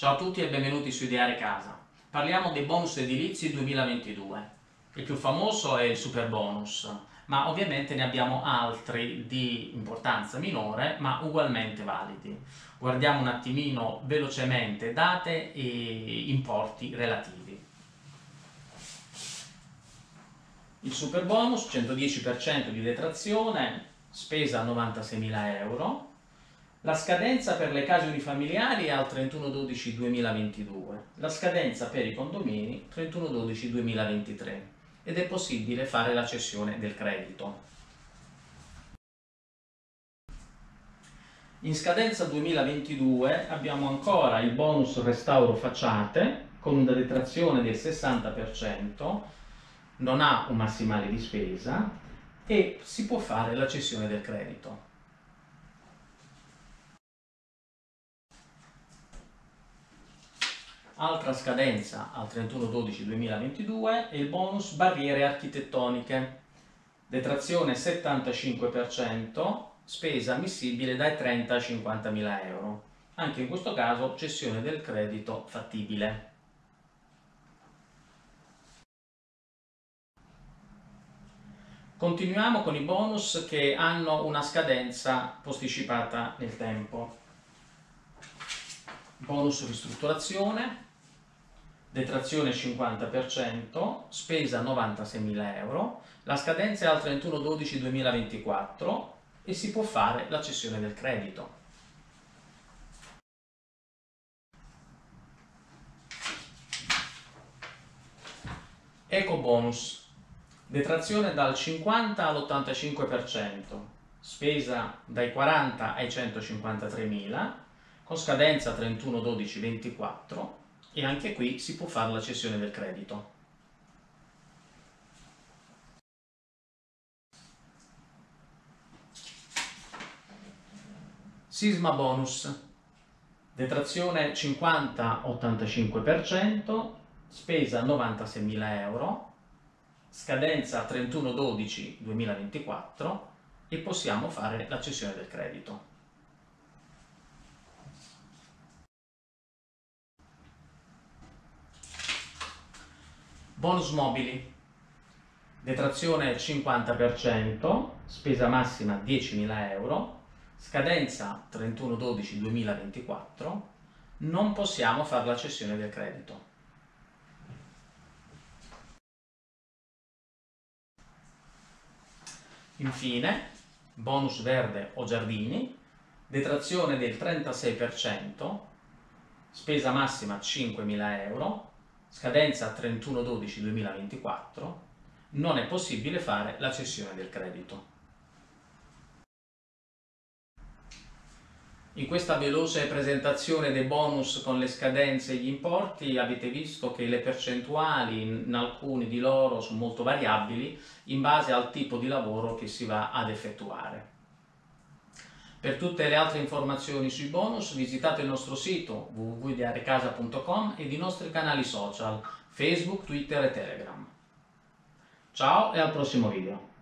Ciao a tutti e benvenuti su Ideare Casa. Parliamo dei bonus edilizi 2022. Il più famoso è il super bonus, ma ovviamente ne abbiamo altri di importanza minore, ma ugualmente validi. Guardiamo un attimino velocemente date e importi relativi. Il super bonus, 110% di detrazione, spesa 96.000 euro. La scadenza per le case unifamiliari è al 31/12/2022, la scadenza per i condomini 31/12/2023 ed è possibile fare la cessione del credito. In scadenza 2022 abbiamo ancora il bonus restauro facciate con una detrazione del 60%, non ha un massimale di spesa e si può fare la cessione del credito. Altra scadenza al 31/12/2022 è il bonus barriere architettoniche, detrazione 75%, spesa ammissibile dai 30 ai 50.000 euro. Anche in questo caso cessione del credito fattibile. Continuiamo con i bonus che hanno una scadenza posticipata nel tempo. Bonus ristrutturazione, detrazione 50%, spesa 96.000 euro, la scadenza è al 31/12/2024 e si può fare la cessione del credito. Eco bonus, detrazione dal 50 all'85%, spesa dai 40 ai 153.000, con scadenza 31/12/24 e anche qui si può fare la cessione del credito. Sisma bonus, detrazione 50-85%, spesa 96.000 euro, scadenza 31/12/2024 e possiamo fare la cessione del credito. Bonus mobili, detrazione 50%, spesa massima 10.000 euro, scadenza 31/12/2024, non possiamo fare la cessione del credito. Infine, bonus verde o giardini, detrazione del 36%, spesa massima 5.000 euro, scadenza 31/12/2024, non è possibile fare la cessione del credito. In questa veloce presentazione dei bonus con le scadenze e gli importi avete visto che le percentuali in alcuni di loro sono molto variabili in base al tipo di lavoro che si va ad effettuare. Per tutte le altre informazioni sui bonus visitate il nostro sito www.idearecasa.com ed i nostri canali social Facebook, Twitter e Telegram. Ciao e al prossimo video!